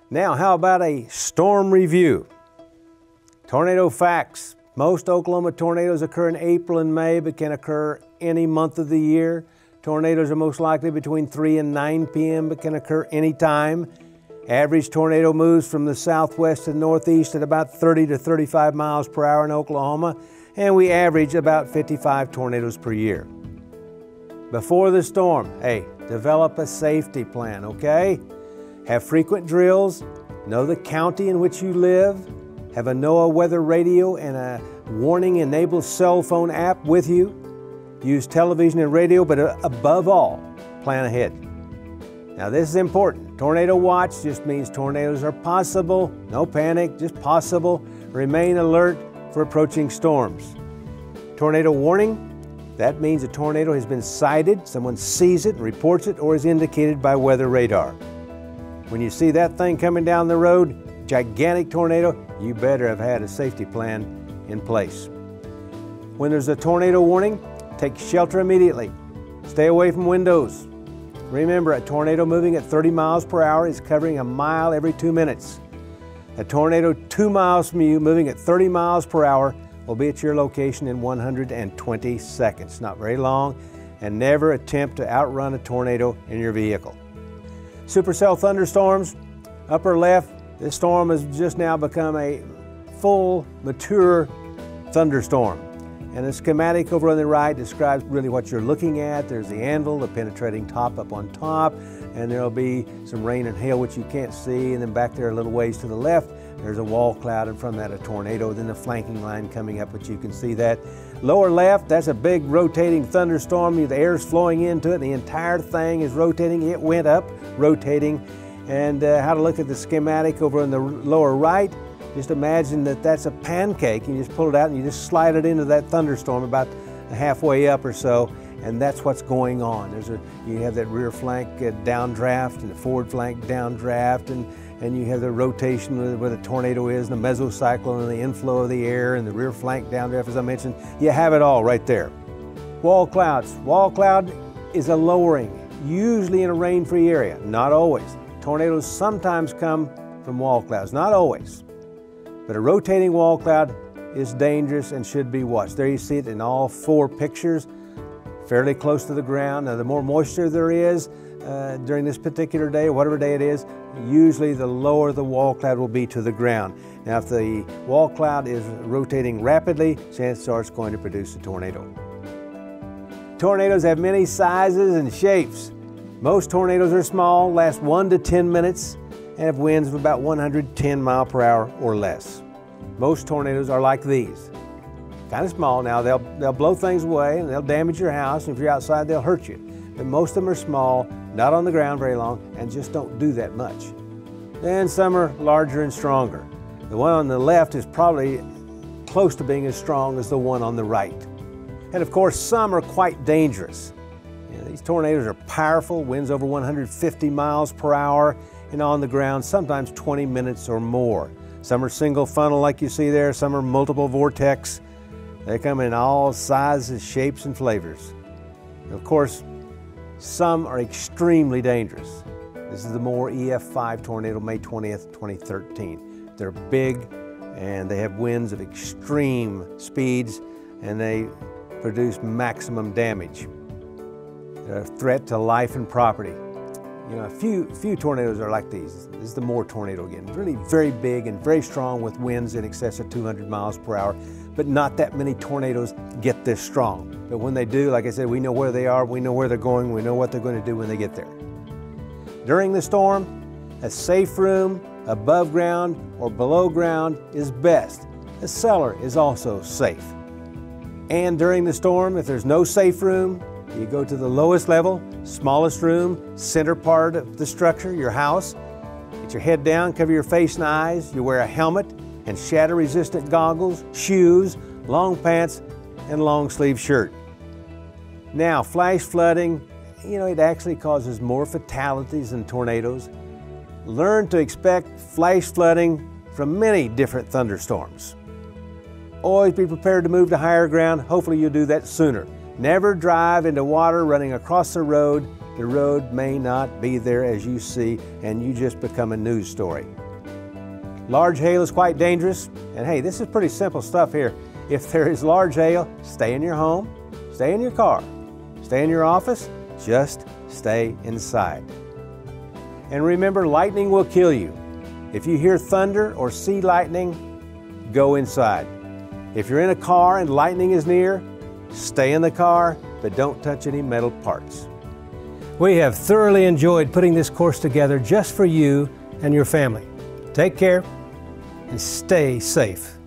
Now, how about a storm review? Tornado facts. Most Oklahoma tornadoes occur in April and May, but can occur any month of the year. Tornadoes are most likely between 3 and 9 p.m., but can occur anytime. Average tornado moves from the southwest to the northeast at about 30 to 35 miles per hour in Oklahoma, and we average about 55 tornadoes per year. Before the storm, develop a safety plan, okay? Have frequent drills, know the county in which you live, have a NOAA weather radio and a warning-enabled cell phone app with you. Use television and radio, but above all, plan ahead. Now this is important. Tornado watch just means tornadoes are possible. No panic, just possible. Remain alert for approaching storms. Tornado warning, that means a tornado has been sighted, someone sees it and reports it, or is indicated by weather radar. When you see that thing coming down the road, gigantic tornado, you better have had a safety plan in place. When there's a tornado warning, take shelter immediately. Stay away from windows. Remember, a tornado moving at 30 miles per hour is covering a mile every 2 minutes. A tornado 2 miles from you moving at 30 miles per hour will be at your location in 120 seconds. Not very long, and never attempt to outrun a tornado in your vehicle. Supercell Thunderstorms, upper left, this storm has just now become a full, mature thunderstorm. And the schematic over on the right describes really what you're looking at. There's the anvil, the penetrating top up on top, and there'll be some rain and hail which you can't see, and then back there a little ways to the left, there's a wall cloud, and from that a tornado, then the flanking line coming up, which you can see that. Lower left, that's a big rotating thunderstorm. The air's flowing into it, the entire thing is rotating. It went up, rotating. And how to look at the schematic over on the lower right, just imagine that that's a pancake. You just pull it out and you just slide it into that thunderstorm about halfway up or so, and that's what's going on. You have that rear flank downdraft and the forward flank downdraft, and you have the rotation where the tornado is, and the mesocyclone and the inflow of the air and the rear flank downdraft, as I mentioned. You have it all right there. Wall clouds. Wall cloud is a lowering, usually in a rain-free area, not always. Tornadoes sometimes come from wall clouds, not always. But a rotating wall cloud is dangerous and should be watched. There you see it in all 4 pictures, fairly close to the ground. Now, the more moisture there is during this particular day, or whatever day it is, usually the lower the wall cloud will be to the ground. Now, if the wall cloud is rotating rapidly, chances are it's going to produce a tornado. Tornadoes have many sizes and shapes. Most tornadoes are small, last 1 to 10 minutes, and have winds of about 110 miles per hour or less. Most tornadoes are like these. Kind of small. Now, they'll blow things away and they'll damage your house, and if you're outside, they'll hurt you. But most of them are small, not on the ground very long, and just don't do that much. Then some are larger and stronger. The one on the left is probably close to being as strong as the one on the right. And of course, some are quite dangerous. These tornadoes are powerful, winds over 150 miles per hour, and on the ground sometimes 20 minutes or more. Some are single funnel like you see there, some are multiple vortex. They come in all sizes, shapes, and flavors. And of course, some are extremely dangerous. This is the Moore EF5 tornado, May 20th, 2013. They're big and they have winds of extreme speeds, and they produce maximum damage. They're a threat to life and property. You know, a few tornadoes are like these. This is the Moore tornado again. Really very big and very strong with winds in excess of 200 miles per hour, but not that many tornadoes get this strong. But when they do, like I said, we know where they are, we know where they're going, we know what they're going to do when they get there. During the storm, a safe room above ground or below ground is best. The cellar is also safe. And during the storm, if there's no safe room, you go to the lowest level, smallest room, center part of the structure, your house. Get your head down, cover your face and eyes. You wear a helmet and shatter-resistant goggles, shoes, long pants, and long sleeve shirt. Now, flash flooding, it actually causes more fatalities than tornadoes. Learn to expect flash flooding from many different thunderstorms. Always be prepared to move to higher ground. Hopefully you'll do that sooner. Never drive into water running across the road the road may not be there as you see, and you just become a news story. Large hail is quite dangerous, and hey, this is pretty simple stuff here. If there is large hail, stay in your home, stay in your car, stay in your office, just stay inside. And remember, lightning will kill you. If you hear thunder or see lightning, go inside. If you're in a car and lightning is near, stay in the car, but don't touch any metal parts. We have thoroughly enjoyed putting this course together just for you and your family. Take care and stay safe.